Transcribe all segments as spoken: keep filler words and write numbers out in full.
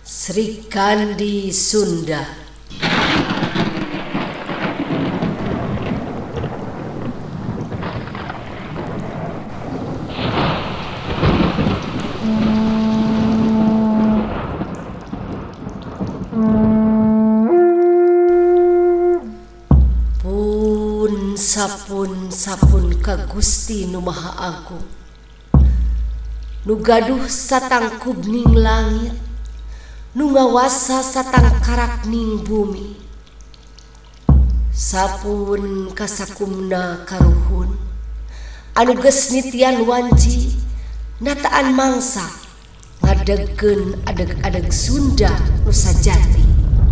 Sri Kandi Sunda. Pun sapun sapun ka Gusti Nu Maha Agung, nu gaduh satangkub ning langit, nu ngawasa satangkarak ning bumi. Sapun kasakumna karuhun, anu geus nitian wanci nataan mangsa ngadegkeun adeg-adeg Sunda nu sajati.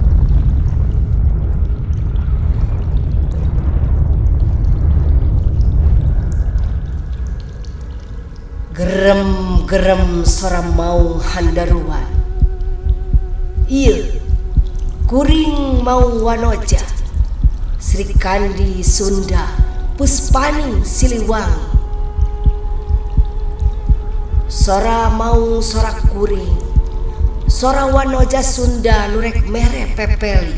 Gerem-gerem sora maung handaruan, ieu kuring maung wanoja, Sri Kandi Sunda Puspaning Siliwangi. Sora maung sora kuring, sora wanoja Sunda nurek mere pepeli.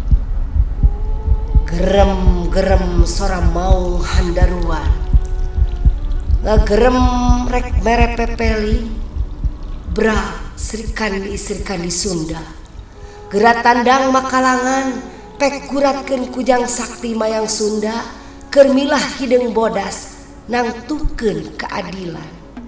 Gerem-gerem sora maung handaruan, ngagerem rek mere pepeli. Bra Sri Kandi Sri Kandi Sunda gerak tandang makalangan pek guratkeun kujang sakti mayang Sunda keur milah hideung bodas nangtukeun keadilan.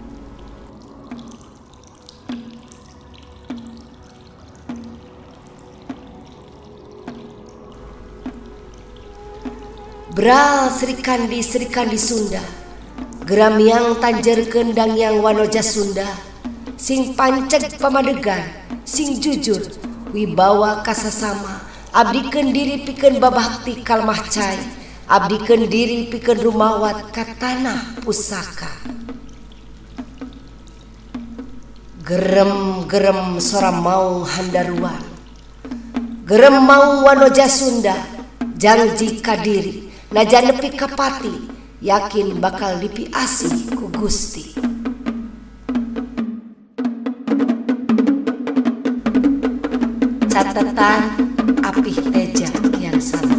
Bra Sri Kandi Sri Kandi Sunda geram yang tanjerkeun dangyang wanoja Sunda, sing panceg pamadegan, sing jujur, wibawa kasasama, abdikeun diri pikeun babakti kalmah cai, abdikeun diri pikeun rumawat ka tanah pusaka. Gerem-gerem sora maung handaruan, gerem maung wanoja Sunda, janji ka diri, najan nepi ka pati, yakin bakal dipiasi ku Gusti. Catatan Apih Teja Kian Sana.